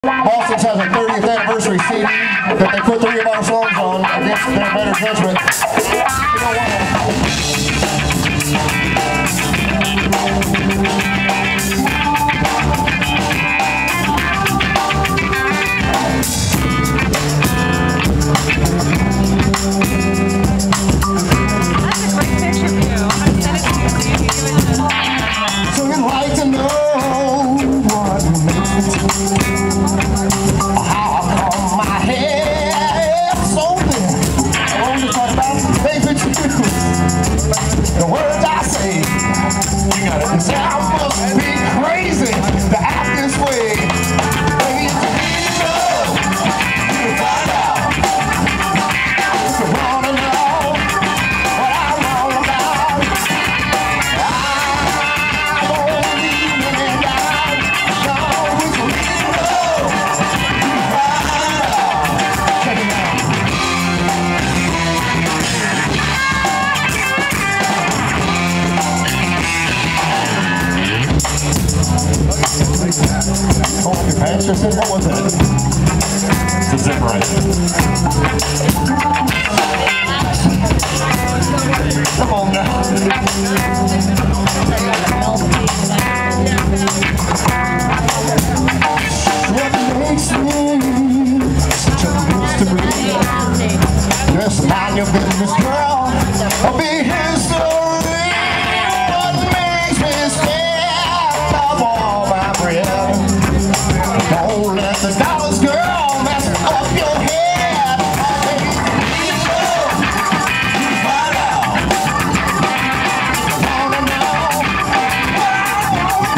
Boston's has a 30th anniversary CD that they put 3 of our songs on against their better judgment. That's a great picture of you. I'm going to send it to you so you can give it to us. So you'd like to know what makes me tick? How come my head so thin? I want to talk about baby too. The words I say, you gotta say I must be crazy to act this way. Baby, it's love. You find out. If you wanna know what I'm all about, I won't leave you down. No, it's real love. You find out. Check it out. Hold up your pants, just said, what was that? It's a zipper right there. Come on now. What makes me such a mystery? Just mind your business, girl. I'll be history. What makes me scared of all my breath? Don't let the dollars, girl, mess up your head. Baby, love, you find out. Wanna know what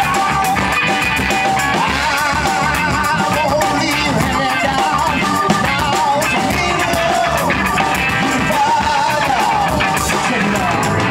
I won't leave hanging down. Now it's real love, you find out. Check it out.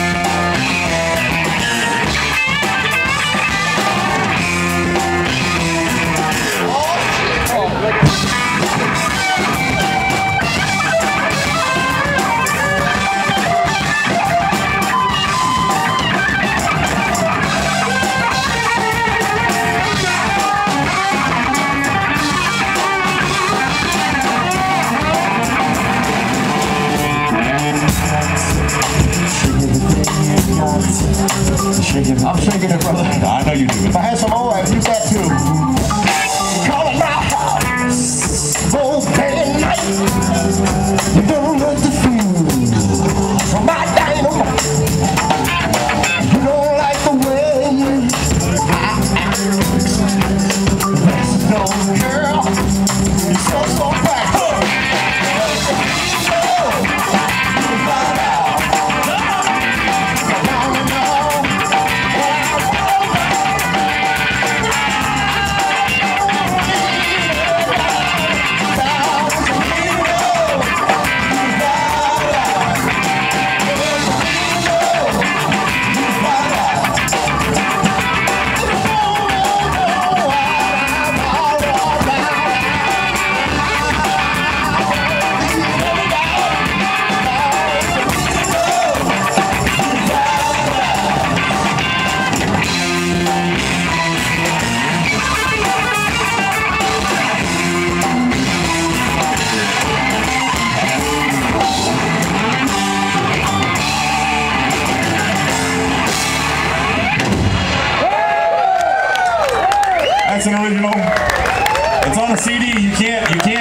I'm shaking it, brother. I know you do. If I had some more, I'd use that too. Call it my house, both day and night. You don't let the food from my dynamite. You don't like the way I act. That's no girl. You're so back. That's an original. It's on a CD. You can't